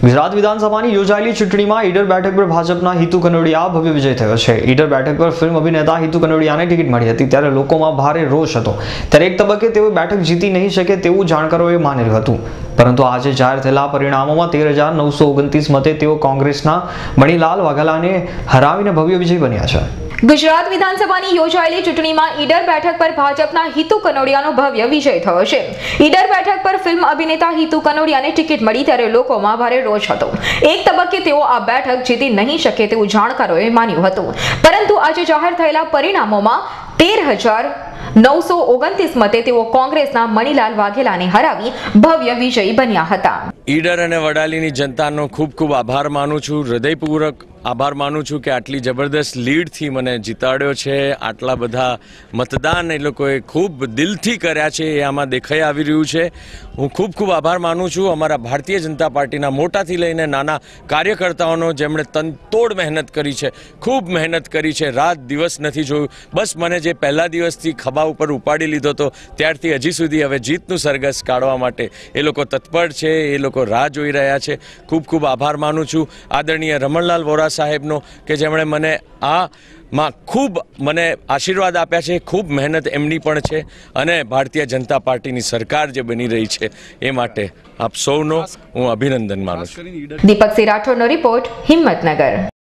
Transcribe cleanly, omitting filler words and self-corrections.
ગુજરાત વિધાનસભાની યોજાયેલી ચૂંટણીમાં ઈડર બેઠક પર ભાજપના હિતુ કનોડિયા ભવ્ય વિજય થયો છે। ઈડર બેઠક પર ફિલ્મ અભિનેતા હિતુ કનોડિયાને ટિકિટ મળી હતી, ત્યારે લોકોમાં ભારે રોષ હતો। ત્યારે એક તબક્કે તેઓ બેઠક જીતી નહીં શકે તેવું જાણકારોએ માનેલું હતું, પરંતુ આજે જાહેર થયેલા પરિણામોમાં 13,929 મતે તેઓ કોંગ્રેસના મણીલાલ વાઘેલાને હરાવીને ભવ્ય વિજય બન્યા છે। ગુજરાત વિધાનસભાની યોજાયેલી ચૂંટણીમાં ઈડર બેઠક પર ભાજપના હિતુ કનોડિયાનો ભવ્ય વિજય થયો છે। ઈડર બેઠક પર ફિલ્મ અભિનેતા હિતુ કનોડિયાને ટિકિટ મળી ત્યારે લોકોમાં ભારે રોષ હતો। એક તબક્કે તેઓ આ બેઠક જીતી નહીં શકે તેવું જાણકારોએ માન્યું હતું, પરંતુ આજે જાહેર થયેલા પરિણામોમાં 13,929 મતે તેઓ કોંગ્રેસના મણીલાલ વાઘેલાને હરાવી ભવ્ય વિજયી બન્યા હતા। ઈડર અને વડાલીની જનતાનો ખૂબ ખૂબ આભાર માનું છું, હૃદયપૂર્વક આભાર માનું છું કે આટલી જબરદસ્ત લીડથી મને જીતાડ્યો છે। આટલા બધા મતદાન એ લોકોએ ખૂબ દિલથી કર્યા છે, એ આમાં દેખાઈ આવી રહ્યું છે। હું ખૂબ ખૂબ આભાર માનું છું અમારા ભારતીય જનતા પાર્ટીના મોટાથી લઈને નાના કાર્યકર્તાઓનો, જેમણે તનતોડ મહેનત કરી છે, ખૂબ મહેનત કરી છે, રાત દિવસ નથી જોયું। બસ મને જે પહેલા દિવસથી ખભા ઉપર ઉપાડી લીધો હતો ત્યારથી હજી સુધી હવે જીતનું સરઘસ કાઢવા માટે એ લોકો તત્પર છે, એ લોકો રાહ જોઈ રહ્યા છે। ખૂબ ખૂબ આભાર માનું છું આદરણીય રમણલાલ વોરા સાહેબનો કે જેમણે મને આમાં ખૂબ મને આશીર્વાદ આપ્યા છે। ખૂબ મહેનત એમની પણ છે અને ભારતીય જનતા પાર્ટીની સરકાર જે બની રહી છે એ માટે આપ સૌનો હું અભિનંદન માનું છું। દીપક સિંહ રાઠોડનો રિપોર્ટ, હિંમતનગર।